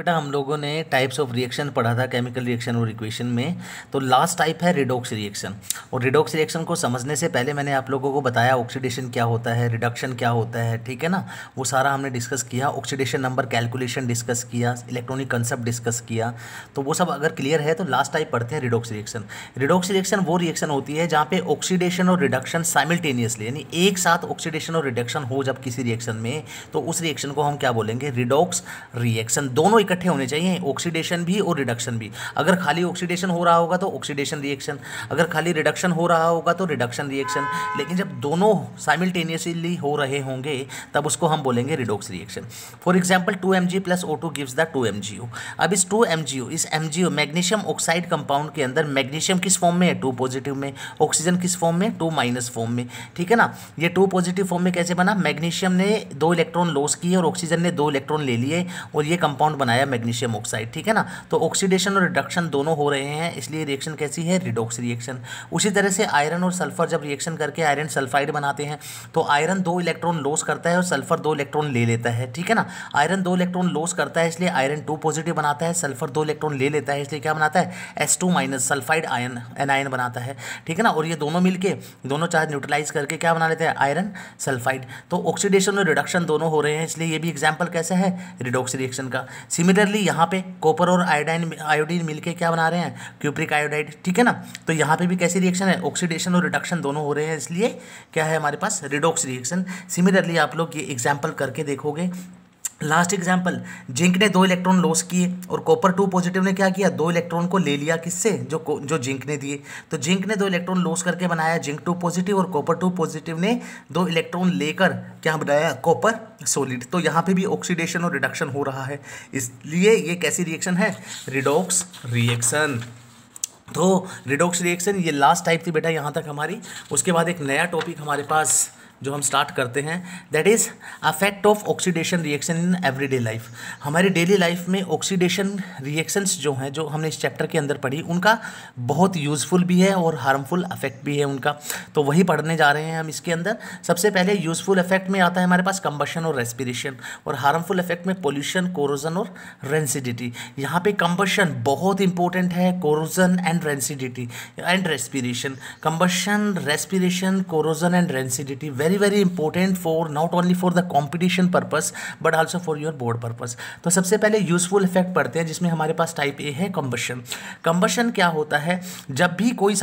बेटा हम लोगों ने टाइप्स ऑफ रिएक्शन पढ़ा था केमिकल रिएक्शन और इक्वेशन में। तो लास्ट टाइप है रिडॉक्स रिएक्शन। और रिडॉक्स रिएक्शन को समझने से पहले मैंने आप लोगों को बताया ऑक्सीडेशन क्या होता है, रिडक्शन क्या होता है, ठीक है ना। वो सारा हमने डिस्कस किया, ऑक्सीडेशन नंबर कैलकुलेशन डिस्कस किया, इलेक्ट्रॉनिक कंसेप्ट डिस्कस किया। तो वो सब अगर क्लियर है तो लास्ट टाइप पढ़ते हैं रिडॉक्स रिएक्शन। रिडॉक्स रिएक्शन वो रिएक्शन होती है जहाँ पे ऑक्सीडेशन और रिडक्शन साइमल्टेनियसली, यानी एक साथ ऑक्सीडेशन और रिडक्शन हो जब किसी रिएक्शन में, तो उस रिएक्शन को हम क्या बोलेंगे, रिडॉक्स रिएक्शन। दोनों इकट्ठे होने चाहिए, ऑक्सीडेशन भी और रिडक्शन भी। अगर खाली ऑक्सीडेशन हो रहा होगा तो ऑक्सीडेशन रिएक्शन, अगर खाली रिडक्शन हो रहा होगा तो रिडक्शन रिएक्शन। लेकिन जब दोनों साइमल्टेनियसली हो रहे होंगे तब उसको हम बोलेंगे redox reaction. For example 2Mg + O2 gives the 2MgO। अब इस 2MgO, इस MgO मैग्नीशियम ऑक्साइड कंपाउंड के अंदर मैग्नीशियम किस फॉर्म में है, 2 पॉजिटिव में, ऑक्सीजन किस फॉर्म में, 2 माइनस फॉर्म में, ठीक है ना। ये 2 पॉजिटिव फॉर्म में कैसे बना, मैग्नीशियम ने 2 इलेक्ट्रॉन लॉस किए और ऑक्सीजन ने 2 इलेक्ट्रॉन ले लिए और ये कंपाउंड बनाया मैग्नीशियम ऑक्साइड, ठीक है ना। तो ऑक्सीडेशन और रिडक्शन दोनों हो रहे हैं, इसलिए रिएक्शन कैसी है, रिडॉक्स रिएक्शन। उसी तरह से आयरन और सल्फर जब रिएक्शन करके आयरन सल्फाइड बनाते हैं तो आयरन 2 इलेक्ट्रॉन लॉस करता है और सल्फर 2 इलेक्ट्रॉन ले लेता है, ठीक है ना। आयरन 2 इलेक्ट्रॉन लॉस करता है इसलिए आयरन 2 पॉजिटिव बनाता है, सल्फर 2 इलेक्ट्रॉन ले लेता है इसलिए क्या बनाता है, H2- सल्फाइड आयन एनायन बनाता है, ठीक है ना। और ये दोनों मिलके दोनों चार्ज न्यूट्रलाइज करके क्या बना लेते हैं, आयरन सल्फाइड। तो ऑक्सीडेशन और रिडक्शन दोनों हो रहे हैं, इसलिए ये भी एग्जाम्पल कैसा है, रिडॉक्स रिएक्शन का। सिमिलरली यहाँ पे कॉपर और आयोडीन मिलके क्या बना रहे हैं, क्यूप्रिक आयोडाइड, ठीक है ना। तो यहाँ पे भी कैसी रिएक्शन है, ऑक्सीडेशन और रिडक्शन दोनों हो रहे हैं, इसलिए क्या है हमारे पास, रिडॉक्स रिएक्शन। सिमिलरली आप लोग ये एग्जाम्पल करके देखोगे। लास्ट एग्जाम्पल, जिंक ने 2 इलेक्ट्रॉन लॉस किए और कॉपर 2 पॉजिटिव ने क्या किया, 2 इलेक्ट्रॉन को ले लिया, किससे, जो जिंक ने दिए। तो जिंक ने 2 इलेक्ट्रॉन लॉस करके बनाया जिंक 2 पॉजिटिव और कॉपर 2 पॉजिटिव ने 2 इलेक्ट्रॉन लेकर क्या बनाया, कॉपर सॉलिड। तो यहाँ पे भी ऑक्सीडेशन और रिडक्शन हो रहा है, इसलिए ये कैसी रिएक्शन है, रिडॉक्स रिएक्शन। तो रिडॉक्स रिएक्शन ये लास्ट टाइप थी बेटा यहाँ तक हमारी। उसके बाद एक नया टॉपिक हमारे पास जो हम स्टार्ट करते हैं, that is affect of oxidation reaction in everyday life. हमारी डेली लाइफ में ऑक्सीडेशन रिएक्शंस जो हैं, जो हमने इस चैप्टर के अंदर पढ़ी, उनका बहुत यूज़फुल भी है और हार्मफुल इफेक्ट भी है उनका। तो वही पढ़ने जा रहे हैं हम इसके अंदर। सबसे पहले यूज़फुल इफेक्ट में आता है हमारे पास कंबशन और रेस्पिरेशन, और हार्मफुल इफेक्ट में पोल्यूशन, कोरोजन और रेंसिडिटी। यहाँ पे कंबशन बहुत इंपॉर्टेंट है, corrosion and rancidity and respiration. Combustion, respiration, corrosion and rancidity very important for not only for the competition purpose but also for your board purpose। तो सबसे पहले useful effect पढ़ते हैं, जिसमें हमारे पास टाइप ए है कंबशन। कंबशन क्या होता है, जब भी कोई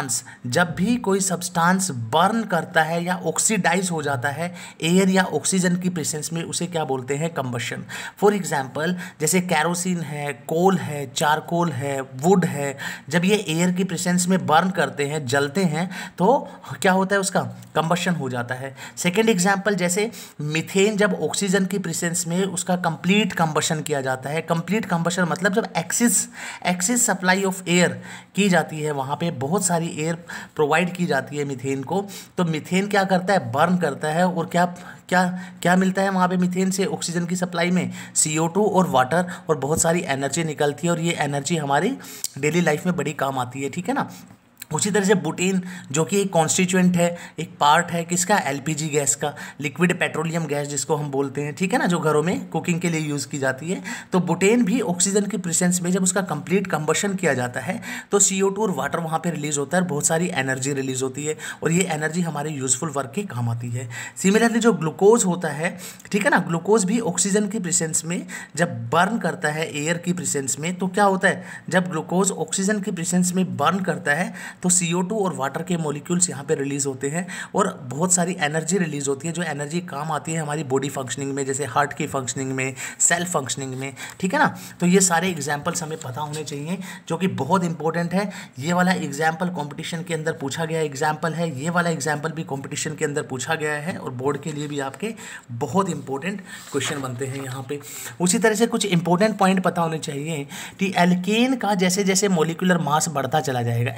सब्सटेंस बर्न करता है या ऑक्सीडाइज हो जाता है एयर या ऑक्सीजन की प्रेजेंस में, उसे क्या बोलते हैं, कंबशन। फॉर एग्जांपल जैसे कैरोसिन है, कोल है, चारकोल है, वुड है, जब ये एयर की प्रेजेंस में बर्न करते हैं, जलते हैं, तो क्या होता है, उसका कंबशन हो जाता है। सेकेंड एग्जाम्पल जैसे मीथेन, जब ऑक्सीजन की प्रेजेंस में उसका कंप्लीट कंबशन किया जाता है। कंप्लीट कंबशन मतलब जब एक्सिस सप्लाई ऑफ एयर की जाती है, वहाँ पे बहुत सारी एयर प्रोवाइड की जाती है मीथेन को, तो मीथेन क्या करता है, बर्न करता है, और क्या मिलता है वहाँ पे मीथेन से ऑक्सीजन की सप्लाई में, CO2 और वाटर, और बहुत सारी एनर्जी निकलती है, और ये एनर्जी हमारी डेली लाइफ में बड़ी काम आती है, ठीक है ना। उसी तरह से बुटीन, जो कि एक कॉन्स्टिट्यूएंट है, एक पार्ट है किसका, LPG गैस का, लिक्विड पेट्रोलियम गैस जिसको हम बोलते हैं, ठीक है ना, जो घरों में कुकिंग के लिए यूज़ की जाती है। तो बुटेन भी ऑक्सीजन की प्रेजेंस में जब उसका कंप्लीट कंबशन किया जाता है तो CO2 और वाटर वहाँ पे रिलीज होता है, बहुत सारी एनर्जी रिलीज होती है, और ये एनर्जी हमारे यूजफुल वर्क के काम आती है। सिमिलरली जो ग्लूकोज होता है, ठीक है ना, ग्लूकोज भी ऑक्सीजन की प्रेजेंस में जब बर्न करता है एयर की प्रेजेंस में, तो क्या होता है, जब ग्लूकोज ऑक्सीजन की प्रेजेंस में बर्न करता है तो CO2 और वाटर के मॉलिक्यूल्स यहाँ पे रिलीज होते हैं, और बहुत सारी एनर्जी रिलीज होती है, जो एनर्जी काम आती है हमारी बॉडी फंक्शनिंग में, जैसे हार्ट की फंक्शनिंग में, सेल फंक्शनिंग में, ठीक है ना। तो ये सारे एग्जाम्पल्स हमें पता होने चाहिए, जो कि बहुत इंपॉर्टेंट है। ये वाला एग्जाम्पल कॉम्पिटिशन के अंदर पूछा गया एग्जाम्पल है, ये वाला एग्जाम्पल भी कॉम्पिटिशन के अंदर पूछा गया है, और बोर्ड के लिए भी आपके बहुत इंपॉर्टेंट क्वेश्चन बनते हैं यहाँ पे। उसी तरह से कुछ इंपॉर्टेंट पॉइंट पता होने चाहिए कि एल्केन का जैसे जैसे मोलिकुलर मास बढ़ता चला जाएगा, एल्केन मतलब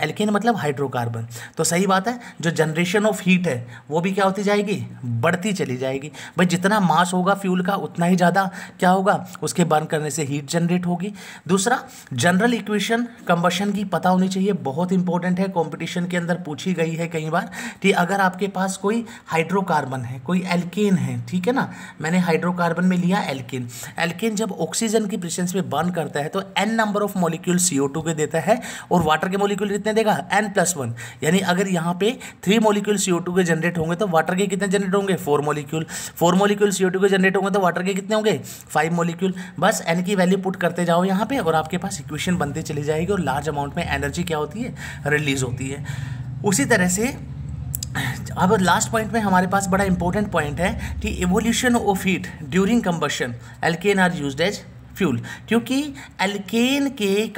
मतलब हाइड्रोकार्बन। तो सही बात है, जो जनरेशन ऑफ हीट है वो भी क्या होती जाएगी, बढ़ती चली जाएगी। भाई जितना मास होगा फ्यूल का उतना ही ज़्यादा क्या होगा, उसके बर्न करने से हीट जनरेट होगी। दूसरा, जनरल इक्वेशन कंबशन की पता होनी चाहिए, बहुत इंपॉर्टेंट है, कंपटीशन के अंदर पूछी गई है कई बार कि अगर आपके पास कोई हाइड्रोकार्बन है, कोई एल्केन है, ठीक है ना, मैंने हाइड्रोकार्बन में लिया एल्केन। एल्केन जब ऑक्सीजन की प्रेजेंस में बर्न करता है तो n number of molecule CO2 के देता है, और वाटर के मॉलिक्यूल कितने देगा, n+1। यानी अगर यहाँ पे 3 मॉलिक्यूल CO2 के जनरेट होंगे तो वाटर के कितने जनरेट होंगे, 4 मॉलिक्यूल। 4 मॉलिक्यूल CO2 के जनरेट होंगे तो वाटर के कितने होंगे, 5 मॉलिक्यूल। बस n की वैल्यू पुट करते जाओ यहाँ पे और आपके पास इक्वेशन बनती चली जाएगी और लार्ज अमाउंट में एनर्जी क्या होती है, रिलीज होती है। उसी तरह से अब लास्ट पॉइंट में हमारे पास बड़ा इंपॉर्टेंट पॉइंट है कि evolution of heat during combustion, alkane are used as fuel. क्योंकि एल्केन के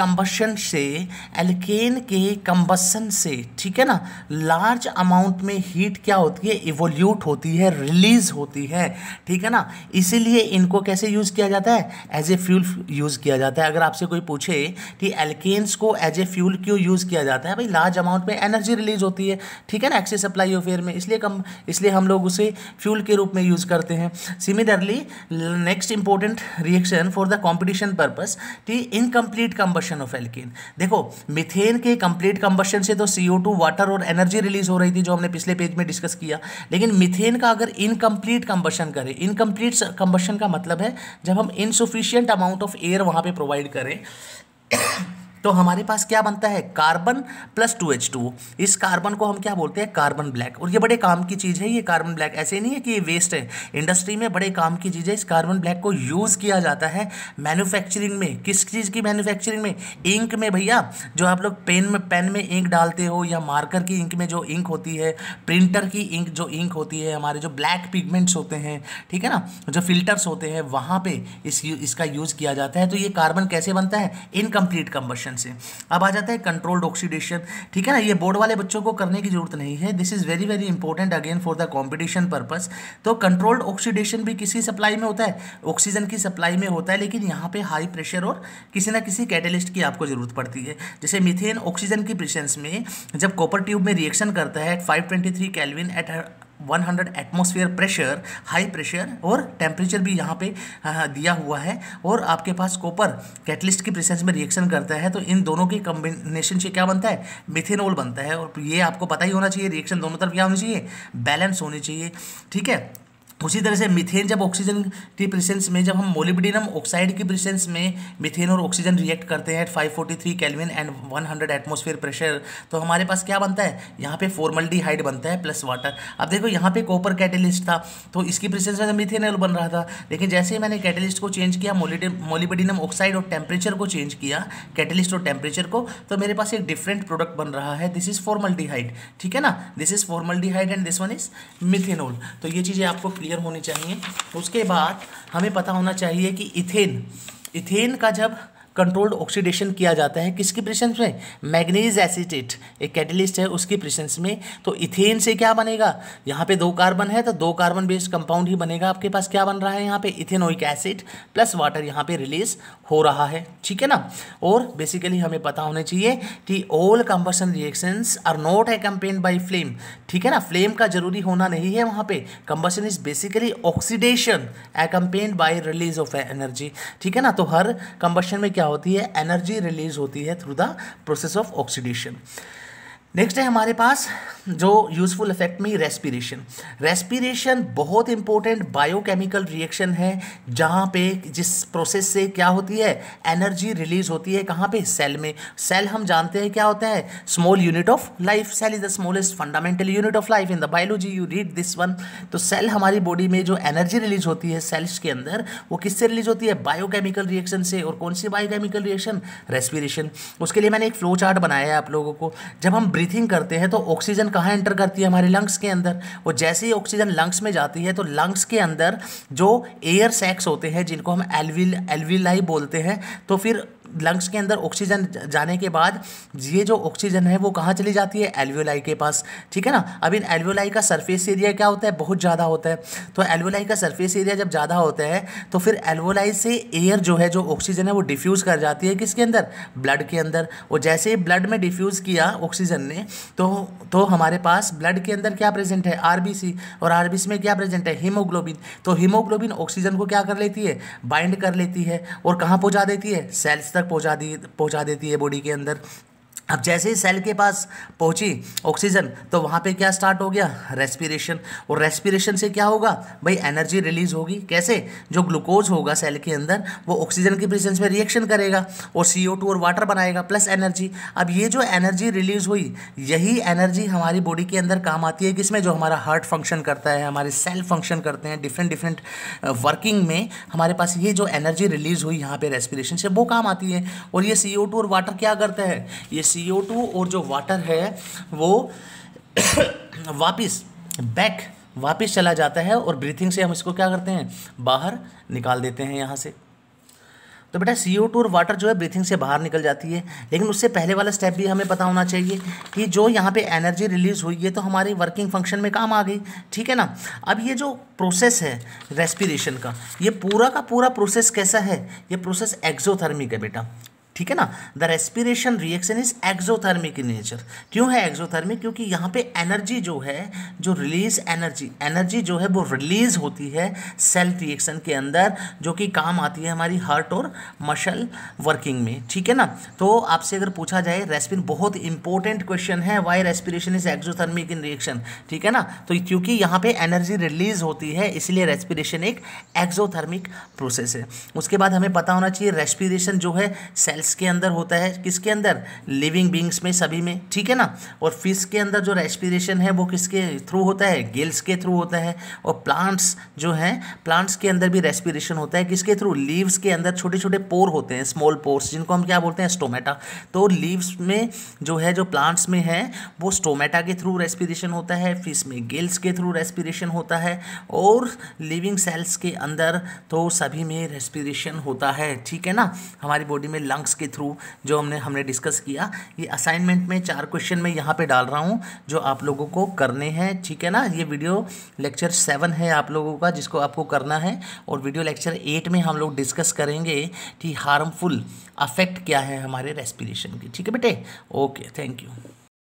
कंबशन से ठीक है ना, लार्ज अमाउंट में हीट क्या होती है, इवोल्यूट होती है, रिलीज होती है, ठीक है ना। इसीलिए इनको कैसे यूज़ किया जाता है, एज ए फ्यूल यूज़ किया जाता है। अगर आपसे कोई पूछे कि एल्केन्स को एज ए फ्यूल क्यों यूज़ किया जाता है, भाई लार्ज अमाउंट में एनर्जी रिलीज होती है, ठीक है ना, एक्सेस सप्लाई ऑफ एयर में, इसलिए हम लोग उसे फ्यूल के रूप में यूज़ करते हैं। Similarly next important reaction for the competition purpose कि इनकम्प्लीट कंबशन ऑफ एल्केन। देखो मीथेन के कंप्लीट कंबशन से तो CO2 वाटर और एनर्जी रिलीज हो रही थी, जो हमने पिछले पेज में डिस्कस किया। लेकिन मीथेन का अगर इनकम्प्लीट कंबशन करें, इनकम्प्लीट कंबशन का मतलब है जब हम इनसफिशिएंट अमाउंट ऑफ एयर वहां पे प्रोवाइड करें तो हमारे पास क्या बनता है, कार्बन प्लस 2H2। इस कार्बन को हम क्या बोलते हैं, कार्बन ब्लैक। और ये बड़े काम की चीज़ है, ये कार्बन ब्लैक ऐसे नहीं है कि ये वेस्ट है, इंडस्ट्री में बड़े काम की चीज़ है। इस कार्बन ब्लैक को यूज़ किया जाता है मैन्युफैक्चरिंग में। किस चीज़ की मैन्युफैक्चरिंग में, इंक में भैया। जो आप लोग पेन में इंक डालते हो, या मार्कर की इंक में जो इंक होती है, प्रिंटर की इंक जो इंक होती है, हमारे जो ब्लैक पिगमेंट्स होते हैं, ठीक है ना, जो फिल्टर्स होते हैं, वहाँ पे इसका यूज़ किया जाता है। तो ये कार्बन कैसे बनता है, इनकम्प्लीट कंबशन से। अब आ जाता है कंट्रोल्ड ऑक्सीडेशन, ठीक है ना। ये बोर्ड वाले बच्चों को करने की जरूरत नहीं है, this is very very important again for the competition purpose. तो कंट्रोल्ड ऑक्सीडेशन भी किसी सप्लाई में होता है, ऑक्सीजन की सप्लाई में होता है, लेकिन यहाँ पे हाई प्रेशर और किसी ना किसी कैटेलिस्ट की आपको जरूरत पड़ती है। जैसे मीथेन ऑक्सीजन की प्रेजेंस में जब कॉपर ट्यूब में रिएक्शन करता है 523 kelvin at 100 atmosphere pressure, high pressure और टेम्परेचर भी यहाँ पे दिया हुआ है, और आपके पास कॉपर कैटलिस्ट की प्रेजेंस में रिएक्शन करता है, तो इन दोनों के कॉम्बिनेशन से क्या बनता है, मिथेनॉल बनता है। और ये आपको पता ही होना चाहिए, रिएक्शन दोनों तरफ क्या होनी चाहिए, बैलेंस होनी चाहिए, ठीक है। उसी तरह से मीथेन जब ऑक्सीजन की प्रेजेंस में, जब हम मोलिब्डेनम ऑक्साइड की प्रेजेंस में मीथेन और ऑक्सीजन रिएक्ट करते हैं 543 केल्विन एंड 100 एटमॉस्फेयर प्रेशर, तो हमारे पास क्या बनता है, यहाँ पे फॉर्मल्डिहाइड बनता है प्लस वाटर। अब देखो यहाँ पे कॉपर कैटेलिस्ट था, तो इसकी प्रेजेंस में मीथेनॉल बन रहा था, लेकिन जैसे ही मैंने कैटेलिस्ट को चेंज किया, मोलिब्डेनम ऑक्साइड और टेम्परेचर को चेंज किया, कैटेलिस्ट और टेम्परेचर को, तो मेरे पास एक डिफरेंट प्रोडक्ट बन रहा है, दिस इज फॉर्मल्डिहाइड, ठीक है ना, this is formaldehyde and this one is methanol. तो ये चीज़ें आपको क्लियर होनी चाहिए। उसके बाद हमें पता होना चाहिए कि इथेन का जब कंट्रोल्ड ऑक्सीडेशन किया जाता है किसकी प्रेजेंस में, मैग्नीज एसीटेट एक कैटलिस्ट है उसकी प्रेजेंस में, तो इथेन से क्या बनेगा, यहाँ पे 2 कार्बन है तो 2 कार्बन बेस्ड कंपाउंड ही बनेगा। आपके पास क्या बन रहा है, यहाँ पे इथेनोइक एसिड प्लस वाटर यहाँ पे रिलीज हो रहा है, ठीक है ना। और बेसिकली हमें पता होना चाहिए कि all combustion reactions are not accompanied by flame, ठीक है ना, फ्लेम का जरूरी होना नहीं है वहाँ पे। Combustion is basically oxidation accompanied by release of energy, ठीक है ना। तो हर कंबशन में क्या होती है, एनर्जी रिलीज होती है through the process of oxidation. Next है हमारे पास जो यूजफुल इफेक्ट में रेस्पिरेशन। रेस्पिरेशन बहुत इंपॉर्टेंट बायोकेमिकल रिएक्शन है, जहाँ पे जिस प्रोसेस से क्या होती है, एनर्जी रिलीज होती है, कहाँ पे, सेल में। सेल हम जानते हैं क्या होता है, small unit of life, cell is the smallest fundamental unit of life in the biology, you read this one. तो सेल हमारी बॉडी में जो एनर्जी रिलीज होती है सेल्स के अंदर, वो किससे रिलीज होती है, बायोकेमिकल रिएक्शन से। और कौन सी बायोकेमिकल रिएक्शन, रेस्पिरेशन। उसके लिए मैंने एक फ्लो चार्ट बनाया है आप लोगों को। जब हम ब्रीथिंग करते हैं तो ऑक्सीजन कहाँ एंटर करती है, हमारे लंग्स के अंदर। और जैसे ही ऑक्सीजन लंग्स में जाती है तो लंग्स के अंदर जो एयर सैक्स होते हैं, जिनको हम एल्विलाई बोलते हैं, तो फिर लंग्स के अंदर ऑक्सीजन जाने के बाद ये जो ऑक्सीजन है वो कहाँ चली जाती है, एल्वियोलाई के पास, ठीक है ना। अब इन एल्वियोलाई का सरफेस एरिया क्या होता है, बहुत ज़्यादा होता है। तो एल्वियोलाई का सरफेस एरिया जब ज़्यादा होता है तो फिर एल्वियोलाई से एयर जो है, जो ऑक्सीजन है वो डिफ्यूज़ कर जाती है किसके अंदर, ब्लड के अंदर। और जैसे ही ब्लड में डिफ्यूज़ किया ऑक्सीजन ने तो हमारे पास ब्लड के अंदर क्या प्रेजेंट है, आरबीसी, और आरबीसी में क्या प्रेजेंट है, हीमोग्लोबिन। तो हीमोग्लोबिन ऑक्सीजन को क्या कर लेती है, बाइंड कर लेती है और कहाँ पहुँचा देती है, सेल्स तक पहुँचा देती है बॉडी के अंदर। अब जैसे ही सेल के पास पहुंची ऑक्सीजन तो वहाँ पे क्या स्टार्ट हो गया, रेस्पिरेशन। और रेस्पिरेशन से क्या होगा भाई, एनर्जी रिलीज होगी। कैसे, जो ग्लूकोज होगा सेल के अंदर वो ऑक्सीजन की प्रेजेंस में रिएक्शन करेगा और CO2 और वाटर बनाएगा प्लस एनर्जी। अब ये जो एनर्जी रिलीज हुई, यही एनर्जी हमारी बॉडी के अंदर काम आती है किसमें, जो हमारा हार्ट फंक्शन करता है, हमारे सेल फंक्शन करते हैं, डिफरेंट वर्किंग में हमारे पास ये जो एनर्जी रिलीज हुई यहाँ पे रेस्पिरेशन से वो काम आती है। और ये CO2 और वाटर क्या करता है, ये CO2 और जो वाटर है वो वापस चला जाता है और ब्रीथिंग से हम इसको क्या करते हैं, बाहर निकाल देते हैं यहाँ से। तो बेटा CO2 और वाटर जो है ब्रीथिंग से बाहर निकल जाती है, लेकिन उससे पहले वाला स्टेप भी हमें पता होना चाहिए कि जो यहाँ पे एनर्जी रिलीज हुई है तो हमारी वर्किंग फंक्शन में काम आ गई, ठीक है ना। अब ये जो प्रोसेस है रेस्पिरेशन का, ये पूरा का पूरा प्रोसेस कैसा है, ये प्रोसेस एक्सोथर्मिक है बेटा, ठीक है ना। The respiration reaction is exothermic in nature. क्यों है एक्सोथर्मिक, क्योंकि यहाँ पे एनर्जी जो है, जो रिलीज एनर्जी जो है वो रिलीज होती है सेल रिएक्शन के अंदर, जो कि काम आती है हमारी हार्ट और मसल वर्किंग में, ठीक है ना। तो आपसे अगर पूछा जाए रेस्पिरेशन, बहुत इंपॉर्टेंट क्वेश्चन है, why respiration is exothermic in reaction, ठीक है ना। तो क्योंकि यहाँ पे एनर्जी रिलीज होती है इसलिए रेस्पिरेशन एक एक्सोथर्मिक प्रोसेस है। उसके बाद हमें पता होना चाहिए रेस्पिरेशन जो है सेल्स के अंदर होता है, किसके अंदर, लिविंग बींग्स में, सभी में, ठीक है ना। और फिश के अंदर जो रेस्पिरेशन है वो किसके थ्रू होता है, गिल्स के थ्रू होता है। और प्लांट्स जो हैं, प्लांट्स के अंदर भी रेस्पिरेशन होता है किसके थ्रू, लीव्स के अंदर छोटे छोटे पोर होते हैं, स्मॉल पोर्स, जिनको हम क्या बोलते हैं, स्टोमेटा। तो लीव्स में जो है, जो प्लांट्स में है वो स्टोमेटा के थ्रू रेस्पिरेशन होता है, फिश में गिल्स के थ्रू रेस्पिरेशन होता है, और लिविंग सेल्स के अंदर तो सभी में रेस्पिरेशन होता है, ठीक है ना। हमारी बॉडी में लंग्स के थ्रू जो हमने डिस्कस किया, ये असाइनमेंट में 4 क्वेश्चन मैं यहाँ पे डाल रहा हूँ जो आप लोगों को करने हैं, ठीक है ना। ये वीडियो लेक्चर 7 है आप लोगों का, जिसको आपको करना है, और वीडियो लेक्चर 8 में हम लोग डिस्कस करेंगे कि हार्मफुल अफेक्ट क्या है हमारे रेस्पिरेशन की, ठीक है बेटे। Okay, thank you.